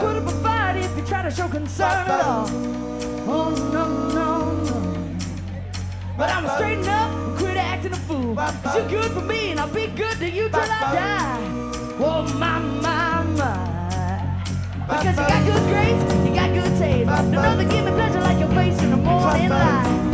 put up a fight if you try to show concern at all. Oh, no, no, no. But I'ma straighten up and quit acting a fool. 'Cause you're good for me and I'll be good to you till I die. Oh, my, my, my. Because you got good grace, you got good taste. Don't know that give me pleasure like your face in the morning light.